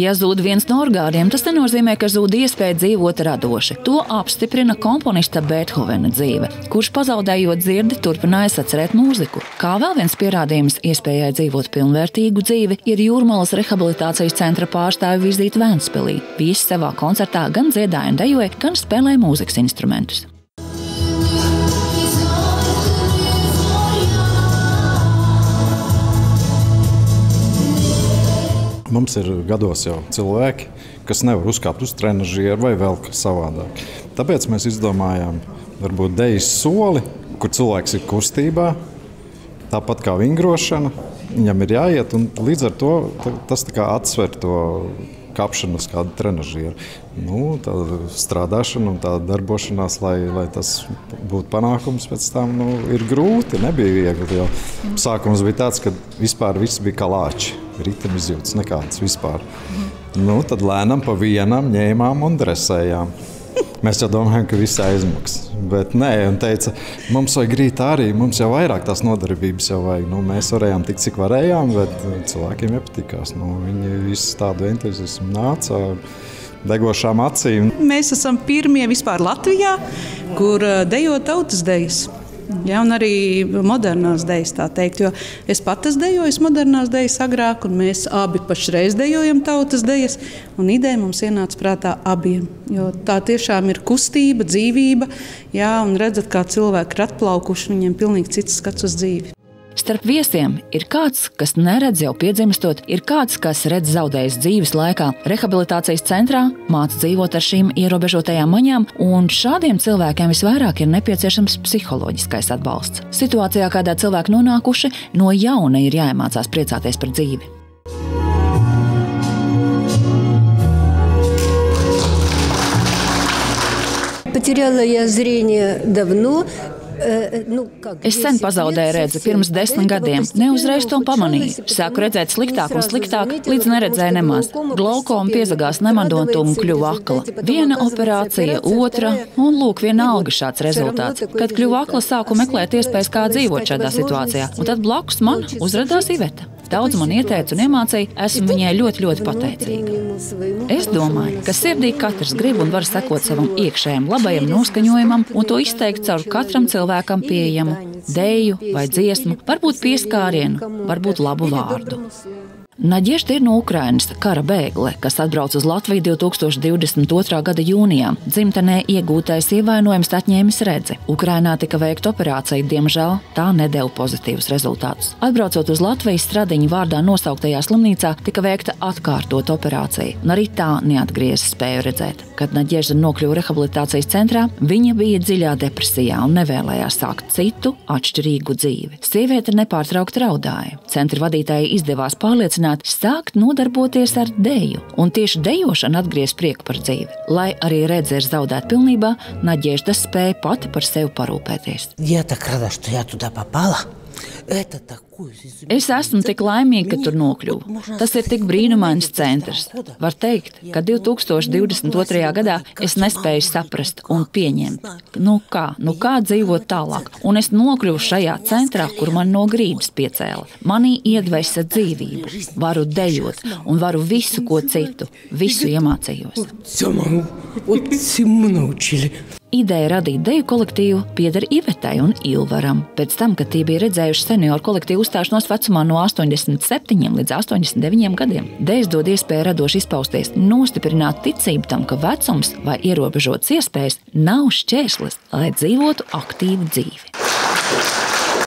Ja zūd viens no orgāniem, tas nenozīmē, ka zūd iespēja dzīvot radoši. To apstiprina komponista Beethovena dzīve, kurš pazaudējot dzirdi turpināja sacerēt mūziku. Kā vēl viens pierādījums iespējai dzīvot pilnvērtīgu dzīvi ir Jūrmalas rehabilitācijas centra pārstāvju vizīte Ventspilī. Visi savā koncertā gan dziedāja un dejoja, gan spēlēja mūzikas instrumentus. Mums ir gados jau cilvēki, kas nevar uzkāpt uz trenažieru vai vēl kas savādāk. Tāpēc mēs izdomājām varbūt dejas soli, kur cilvēks ir kustībā, tāpat kā vingrošana, viņam ir jāiet, un līdz ar to tas tā kā atsver to kapšanu uz kādu trenažieru. Tāda strādāšana un tāda darbošanās, lai tas būtu panākums pēc tam, ir grūti, nebija viegli, jo sākums bija tāds, ka vispār viss bija kā lāči. Ritma izjūtas nekāds vispār. Tad lēnām pa vienam ņēmām un dresējām. Mēs jau domājam, ka viss aizmaks. Bet nē, un teica, mums vajag rīt arī, mums jau vairāk tās nodarbības jau vajag. Mēs varējām tik, cik varējām, bet cilvēkiem iepatikās. Viņi visu tādu entuziasmu nāca degošām acīm. Mēs esam pirmie vispār Latvijā, kur dejo tautas dejas. Ja, un arī modernās dejas, tā teikt, jo es pat esmu dejojis modernās dejas agrāk, un mēs abi pašreiz dejojam tautas dejas, un ideja mums ienāca prātā abiem, jo tā tiešām ir kustība, dzīvība, ja, un redzat, kā cilvēki ir atplaukuši, viņiem pilnīgi cits skats uz dzīvi. Starp viesiem ir kāds, kas neredz jau piedzimstot, ir kāds, kas redz zaudējis dzīves laikā. Rehabilitācijas centrā māca dzīvot ar šīm ierobežotajām maņām, un šādiem cilvēkiem visvairāk ir nepieciešams psiholoģiskais atbalsts. Situācijā, kādā cilvēki nonākuši, no jauna ir jāiemācās priecāties par dzīvi. Потеряла я зрение давно. Es sen pazaudēju redzi pirms 10 gadiem. Neuzreiz to pamanīju. Sāku redzēt sliktāk un sliktāk, līdz neredzēju nemaz. Glaukoma piezagās nemandotumu kļuva akla. Viena operācija, otra, un lūk, vienalga šāds rezultāts. Kad kļuva akla, sāku meklēt iespējas, kā dzīvot šādā situācijā. Un tad blakus man uzradās Iveta. Daudz man ieteica un iemācīja, esmu viņai ļoti, ļoti pateicīga. Es domāju, ka sirdī katrs grib un var sekot savam iekšējam labajam noskaņojumam un to izteikt caur katram cilvēkam pieejamu deju vai dziesmu, varbūt pieskārienu, varbūt labu vārdu. Naģežda ir no Ukrainas kara bēgle, kas atbrauc uz Latviju 2022. gada jūnijā. Dzimtenē iegūtais ievainojums atņēmis redzi. Ukrainā tika veikta operācija, diemžēl tā nedeva pozitīvus rezultātus. Atbraucot uz Latvijas Stradiņa vārdā nosauktajā slimnīcā, tika veikta atkārtot operācija, un arī tā neatgrieza spēju redzēt. Kad Naģežda nokļuva rehabilitācijas centrā, viņa bija dziļā depresijā un nevēlējās sākt citu, atšķirīgu dzīvi. Sieviete nepārtraukti raudāja. Centra vadītājai izdevās pārliecināt sākt nodarboties ar deju, un tieši dejošana atgriez prieku par dzīvi. Lai arī redze ir zaudēta pilnībā, Naģežda spēja pati par sevi parūpēties. Я так рада, что я туда попала. Es esmu tik laimīga, ka tur nokļuvu. Tas ir tik brīnumains centrs. Var teikt, ka 2022. gadā es nespēju saprast un pieņemt, kā dzīvot tālāk. Un es nokļuvu šajā centrā, kur man no grības piecēla. Manī iedvesa dzīvību. Varu dejot un varu visu, ko citu. Visu iemācījos. Ideja radīt deju kolektīvu pieder Ivetai un Ilvaram. Pēc tam, kad tie bija redzējuši senioru kolektīvu uzstāšanos vecumā no 87 līdz 89 gadiem, dejas dod iespēju radoši izpausties, nostiprināt ticību tam, ka vecums vai ierobežotas iespējas nav šķērslis, lai dzīvotu aktīvu dzīvi.